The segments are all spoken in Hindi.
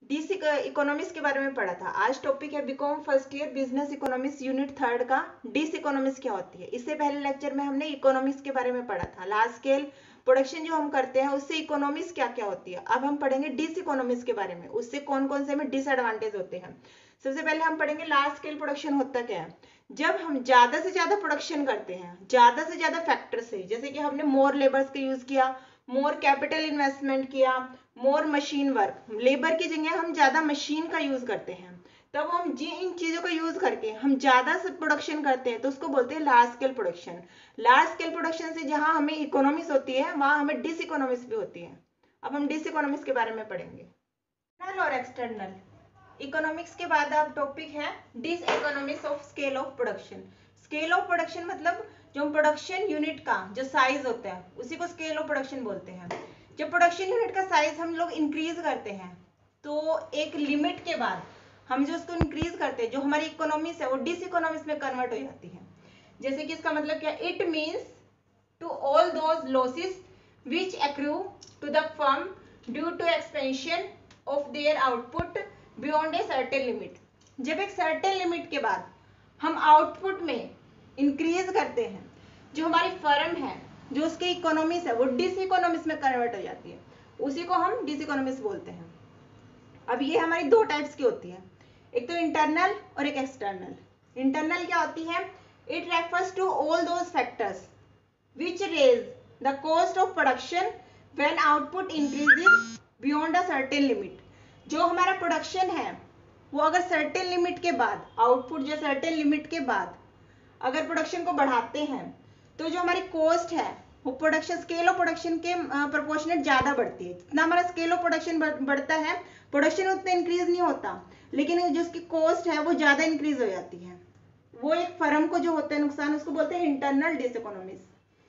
डिस इकोनॉमिक्स के बारे में पढ़ा था। आज टॉपिक है BCom first year business economics unit 3 का डिस इकोनॉमिक्स क्या होती है। इससे पहले लेक्चर में हमने इकोनॉमिक्स के बारे में पढ़ा था। लार्ज स्केल प्रोडक्शन जो हम करते हैं उससे इकोनॉमिक्स क्या क्या होती है। अब हम पढ़ेंगे डिस इकोनॉमिक्स के बारे में, उससे कौन कौन से हमें डिसएडवांटेज होते हैं। सबसे पहले हम पढ़ेंगे लार्ज स्केल प्रोडक्शन होता क्या है। जब हम ज्यादा से ज्यादा प्रोडक्शन करते हैं, ज्यादा से ज्यादा फैक्टर से, जैसे कि हमने मोर लेबर्स का यूज किया, मोर कैपिटल इन्वेस्टमेंट किया, मोर मशीन वर्क, लेबर की जगह हम ज्यादा मशीन का यूज करते हैं, तब हम इन चीजों का यूज करके हम ज्यादा से प्रोडक्शन करते हैं तो उसको बोलते हैं large scale production. Large scale production से जहां हमें इकोनॉमिक्स होती है वहां हमें डिस इकोनॉमिक्स भी होती है। अब हम डिस इकोनॉमिक्स के बारे में पढ़ेंगे। इंटरनल और एक्सटर्नल इकोनॉमिक्स के बाद अब टॉपिक है diseconomics of scale of production. Scale of production मतलब जो प्रोडक्शन यूनिट का जो साइज होता है उसी को स्केल ऑफ प्रोडक्शन बोलते हैं। जब प्रोडक्शन यूनिट का साइज हम लोग इंक्रीज करते हैं तो एक लिमिट के बाद हम जो उसको इंक्रीज करते हैं, जो हमारी इकोनॉमिक्स है वो डिस इकोनॉमिक्स में कन्वर्ट हो जाती है। जैसे कि इसका मतलब क्या, it means to all those losses which accrue to the firm due to expansion of their output beyond a certain limit. जब एक सर्टेन लिमिट के बाद हम आउटपुट में इंक्रीज करते हैं, जो हमारी फर्म है, जो उसकी इकोनॉमिक्स है वो डिस इकोनॉमिक्स में कन्वर्ट हो जाती है, उसी को हम डिस इकोनॉमिक्स बोलते हैं। अब ये हमारी दो टाइप्स की होती है, एक तो इंटरनल और एक एक्सटर्नल। इंटरनल क्या होती है, it refers to all those factors which raise the cost of production when output increases beyond a certain limit. जो हमारा प्रोडक्शन है वो अगर सर्टेन लिमिट के बाद, आउटपुट जो सर्टेन लिमिट के बाद अगर प्रोडक्शन को बढ़ाते हैं तो जो हमारी कॉस्ट है वो प्रोडक्शन स्केल ऑफ प्रोडक्शन के प्रोपोर्शनेट ज्यादा बढ़ती है। जितना हमारा स्केल ऑफ प्रोडक्शन बढ़ता है, प्रोडक्शन उतना इंक्रीज नहीं होता, लेकिन जो उसकी कॉस्ट है वो ज्यादा इंक्रीज हो जाती है। वो एक फर्म को जो होता है नुकसान, उसको बोलते हैं इंटरनल डिस इकोनॉमिक्स।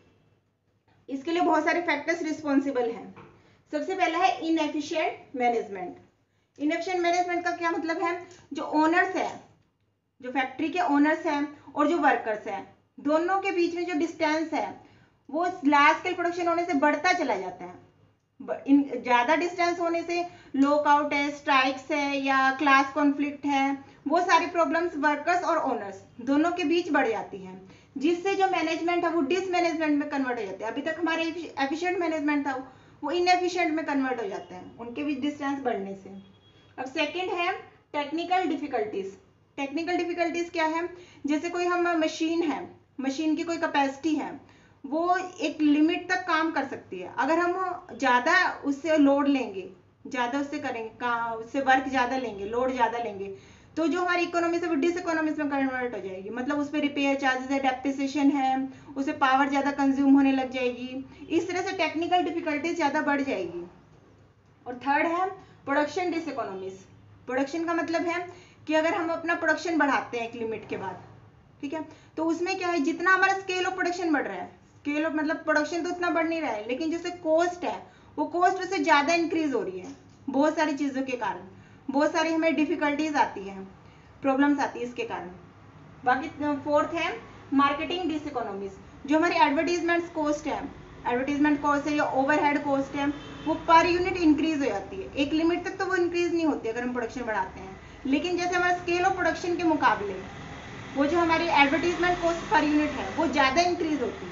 इसके लिए बहुत सारे फैक्टर्स रिस्पॉन्सिबल हैं। सबसे पहला है इनएफिशिएंट मैनेजमेंट। इनएफिशिएंट मैनेजमेंट का क्या मतलब है, जो ओनर्स है, जो फैक्ट्री के ओनर्स हैं और जो वर्कर्स हैं, दोनों के बीच में जो डिस्टेंस है वो लार्ज स्केल प्रोडक्शन होने से बढ़ता चला जाता है। ज्यादा डिस्टेंस होने से लॉकआउट है, स्ट्राइक्स है या क्लास कॉन्फ्लिक्ट है, वो सारी प्रॉब्लम्स वर्कर्स और ओनर्स दोनों के बीच बढ़ जाती हैं, जिससे जो मैनेजमेंट है वो डिस मैनेजमेंट में कन्वर्ट हो जाता है। अभी तक हमारे एफिशिएंट मैनेजमेंट था वो इनएफिशिएंट में कन्वर्ट हो जाता है उनके बीच डिस्टेंस बढ़ने से। अब सेकेंड है टेक्निकल डिफिकल्टीज। टेक्निकल डिफिकल्टीज क्या है, जैसे कोई हम मशीन है, मशीन की कोई कैपेसिटी है, वो एक लिमिट तक काम कर सकती है। अगर हम ज्यादा उससे लोड लेंगे, ज्यादा उससे करेंगे, उससे वर्क ज्यादा लेंगे, लोड ज्यादा लेंगे, तो जो हमारी इकोनॉमी से वो डिस इकोनॉमिक्स में कन्वर्ट हो जाएगी। मतलब उस पर रिपेयर चार्जेस है, डेप्रिसिएशन है, उसे पावर ज्यादा कंज्यूम होने लग जाएगी। इस तरह से टेक्निकल डिफिकल्टीज ज्यादा बढ़ जाएगी। और थर्ड है प्रोडक्शन डिस इकोनॉमिक्स। प्रोडक्शन का मतलब है कि अगर हम अपना प्रोडक्शन बढ़ाते हैं एक लिमिट के बाद, ठीक है, तो उसमें क्या है, जितना हमारा स्केल ऑफ प्रोडक्शन बढ़ रहा है, स्केल ऑफ मतलब प्रोडक्शन तो उतना बढ़ नहीं रहा है, लेकिन जैसे कॉस्ट है वो कॉस्ट उससे ज्यादा इंक्रीज हो रही है बहुत सारी चीजों के कारण, बहुत सारी हमें डिफिकल्टीज आती है, प्रॉब्लम्स आती है इसके कारण। बाकी फोर्थ है मार्केटिंग डिस इकोनॉमिक्स। जो हमारी एडवर्टीजमेंट कॉस्ट है, एडवर्टीजमेंट कॉस्ट है या ओवरहेड कॉस्ट है, वो पर यूनिट इंक्रीज हो जाती है। एक लिमिट तक तो वो इंक्रीज नहीं होती अगर हम प्रोडक्शन बढ़ाते हैं, लेकिन जैसे हमारा स्केल ऑफ प्रोडक्शन के मुकाबले वो जो हमारी एडवर्टीजमेंट कॉस्ट पर यूनिट है वो ज्यादा इंक्रीज होती है।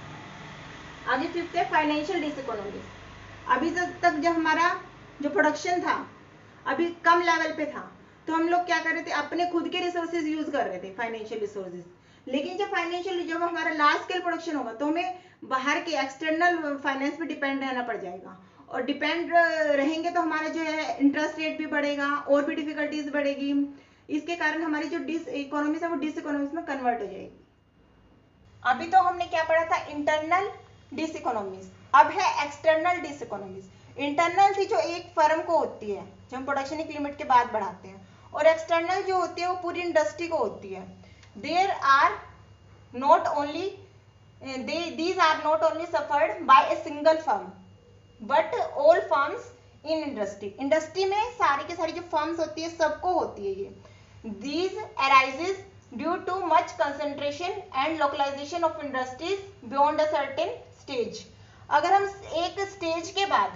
आगे फिफ्थ है फाइनेंशियल डिस इकोनॉमिक्स। अभी तक जब हमारा जो प्रोडक्शन था अभी कम लेवल पे था, तो हम लोग क्या कर रहे थे, अपने खुद के रिसोर्सेज यूज कर रहे थे, फाइनेंशियल रिसोर्सेज। लेकिन जब हमारा लार्ज स्केल प्रोडक्शन होगा तो हमें बाहर के एक्सटर्नल फाइनेंस पे डिपेंड रहना पड़ जाएगा, और डिपेंड रहेंगे तो हमारा जो है इंटरेस्ट रेट भी बढ़ेगा और भी डिफिकल्टीज बढ़ेगी। इसके कारण हमारी जो डिस इकोनॉमिक्स है वो डिस इकोनॉमिक्स में कन्वर्ट हो जाएगी। अभी तो हमने क्या पढ़ा था, इंटरनल डिस इकोनॉमिक्स। अब है एक्सटर्नल डिस इकोनॉमिक्स। इंटरनल थी जो एक फर्म को होती है, जो हम प्रोडक्शन एक लिमिट के बाद बढ़ाते हैं, और एक्सटर्नल जो होती है वो पूरी इंडस्ट्री को होती है। There are not only these are not only suffered by a single firm but all firms in industry। Industry में सारी के सारी जो फर्म्स होती है सबको होती है ये। these arises due to much concentration and localization of industries beyond a certain stage। अगर हम एक स्टेज के बाद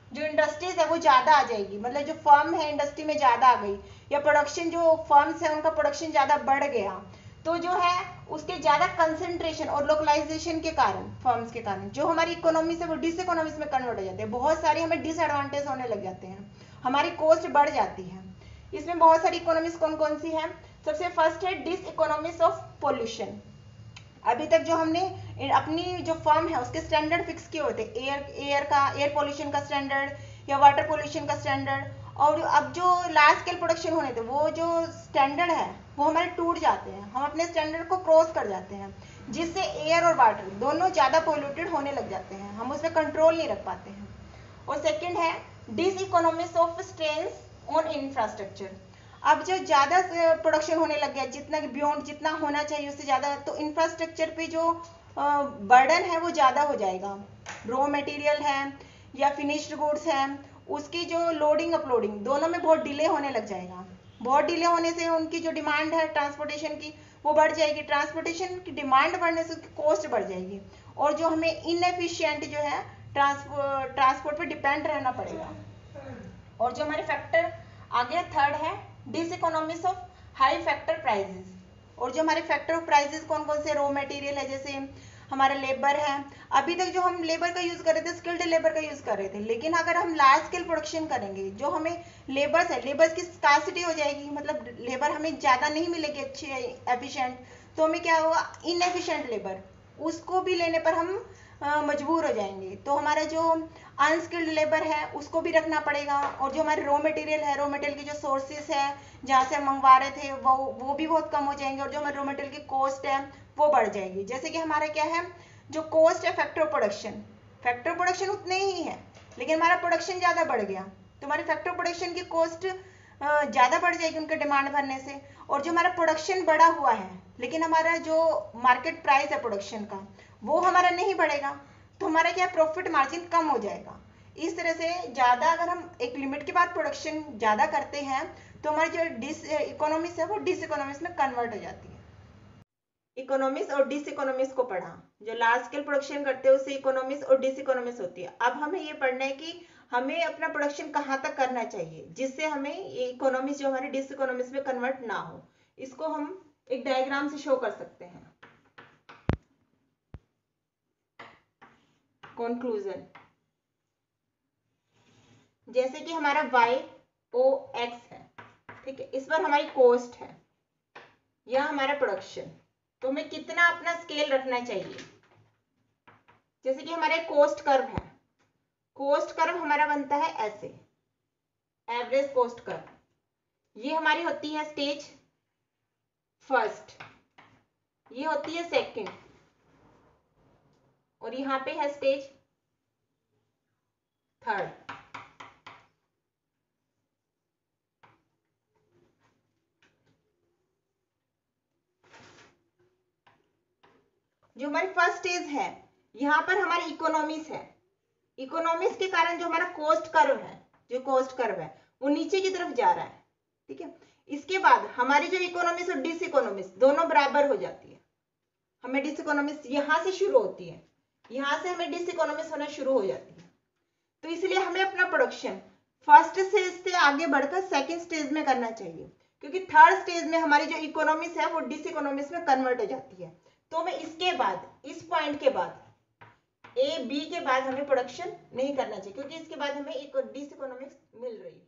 जो इंडस्ट्रीज है वो ज्यादा आ जाएगी, मतलब जो फर्म है इंडस्ट्री में ज्यादा आ गई, या प्रोडक्शन जो फर्म्स है उनका प्रोडक्शन ज्यादा बढ़ गया, तो जो है उसके ज्यादा कंसंट्रेशन और लोकलाइजेशन के कारण, फर्म्स के कारण जो हमारी इकोनॉमी से वो डिस इकोनॉमीज में कन्वर्ट हो जाते हैं, बहुत सारी हमें डिसएडवांटेज होने लग जाते हैं, हमारी कॉस्ट बढ़ जाती है। इसमें बहुत सारी इकोनॉमीज कौन कौन सी है? सबसे फर्स्ट है डिस इकोनॉमीज ऑफ पोल्यूशन। अभी तक जो हमने अपनी जो फर्म है उसके स्टैंडर्ड फिक्स किए होते, एयर पोल्यूशन का स्टैंडर्ड या वाटर पोल्यूशन का स्टैंडर्ड, और अब जो लार्ज स्केल प्रोडक्शन होने थे वो जो स्टैंडर्ड है वो हमारे टूट जाते हैं, हम अपने स्टैंडर्ड को क्रॉस कर जाते हैं, जिससे एयर और वाटर दोनों ज्यादा पोल्यूटेड होने लग जाते हैं, हम उसमें कंट्रोल नहीं रख पाते हैं। और सेकंड है diseconomics of strains on infrastructure. अब जो ज्यादा प्रोडक्शन होने लग गया, जितना बियॉन्ड जितना होना चाहिए उससे ज्यादा, तो इंफ्रास्ट्रक्चर पे जो बर्डन है वो ज्यादा हो जाएगा। रॉ मटेरियल है या फिनिश्ड गुड्स है, उसकी जो लोडिंग अपलोडिंग दोनों में बहुत डिले होने लग जाएगा। बहुत डिले होने से उनकी जो डिमांड है ट्रांसपोर्टेशन की वो बढ़ जाएगी, ट्रांसपोर्टेशन की डिमांड बढ़ने से उसकी कॉस्ट बढ़ जाएगी, और जो हमें इनएफिशिएंट जो है ट्रांसपोर्ट पे डिपेंड रहना पड़ेगा। और जो हमारे फैक्टर आगे थर्ड है diseconomics of high factor prices. और जो हमारे फैक्टर ऑफ प्राइजेस कौन कौन से? रॉ मटेरियल है, जैसे हमारा लेबर है। अभी तक जो हम लेबर का यूज कर रहे थे स्किल्ड लेबर का यूज कर रहे थे, लेकिन अगर हम लार्ज स्केल प्रोडक्शन करेंगे, जो हमें लेबर्स है, लेबर्स की स्कार्सिटी हो जाएगी, मतलब लेबर हमें ज्यादा नहीं मिलेगी अच्छी एफिशिएंट, तो हमें क्या होगा? इनएफिशिएंट लेबर, उसको भी लेने पर हम मजबूर हो जाएंगे, तो हमारा जो अनस्किल्ड लेबर है उसको भी रखना पड़ेगा। और जो हमारे रॉ मटेरियल है, रॉ मटेरियल की जो सोर्सेस है जहाँ से हम मंगवा रहे थे वो भी बहुत कम हो जाएंगे, और जो हमारे रॉ मटेरियल की कॉस्ट है वो बढ़ जाएगी। जैसे कि हमारा क्या है, जो कॉस्ट है फैक्टर प्रोडक्शन उतने ही है, लेकिन हमारा प्रोडक्शन ज्यादा बढ़ गया, तो हमारे फैक्टर प्रोडक्शन की कॉस्ट ज्यादा बढ़ जाएगी उनके डिमांड भरने से। और जो हमारा प्रोडक्शन बढ़ा हुआ है, लेकिन हमारा जो मार्केट प्राइस है प्रोडक्शन का वो हमारा नहीं बढ़ेगा, तो हमारा क्या प्रॉफिट मार्जिन कम हो जाएगा। इस तरह से ज्यादा अगर हम एक लिमिट के बाद प्रोडक्शन ज्यादा करते हैं तो हमारी जो डिस इकोनॉमिक्स है वो डिस इकोनॉमिक्स में कन्वर्ट हो जाती है। इकोनॉमिक्स और डिस इकोनॉमिक्स को पढ़ा, जो लार्ज स्केल प्रोडक्शन करते हैं उससे इकोनॉमिक्स और डिस इकोनॉमिक्स होती है। अब हमें ये पढ़ना है कि हमें अपना प्रोडक्शन कहाँ तक करना चाहिए जिससे हमें ये इकोनॉमिक्स जो हमारे डिस इकोनॉमिक्स में कन्वर्ट ना हो। इसको हम एक डायग्राम से शो कर सकते हैं। कंक्लूजन, जैसे कि हमारा YOX है, ठीक है, इस पर हमारी कॉस्ट है, यह हमारा प्रोडक्शन, तो हमें कितना अपना स्केल रखना चाहिए। जैसे कि हमारा कॉस्ट कर्व है, कॉस्ट कर्व हमारा बनता है ऐसे, एवरेज कॉस्ट कर्व, ये हमारी होती है स्टेज फर्स्ट, ये होती है सेकंड, और यहाँ पे है स्टेज थर्ड। जो हमारी फर्स्ट स्टेज है यहाँ पर हमारी इकोनॉमिक्स है, इकोनॉमिक्स के कारण जो हमारा कॉस्ट कर्व है, जो कॉस्ट कर्व है वो नीचे की तरफ जा रहा है, ठीक है। इसके बाद हमारी जो इकोनॉमिक्स और डिस इकोनॉमिक्स दोनों बराबर हो जाती है। हमें डिस इकोनॉमिक्स यहाँ से शुरू होती है, यहाँ से हमें डिस इकोनॉमिक्स होना शुरू हो जाती है। तो इसलिए हमें अपना प्रोडक्शन फर्स्ट स्टेज से आगे बढ़कर सेकंड स्टेज में करना चाहिए, क्योंकि थर्ड स्टेज में हमारी जो इकोनॉमिक्स है वो डिस इकोनॉमिक्स में कन्वर्ट हो जाती है। तो हमें इसके बाद, इस पॉइंट के बाद, A B के बाद हमें प्रोडक्शन नहीं करना चाहिए, क्योंकि इसके बाद हमें एक डिस इकोनॉमिक्स मिल रही है।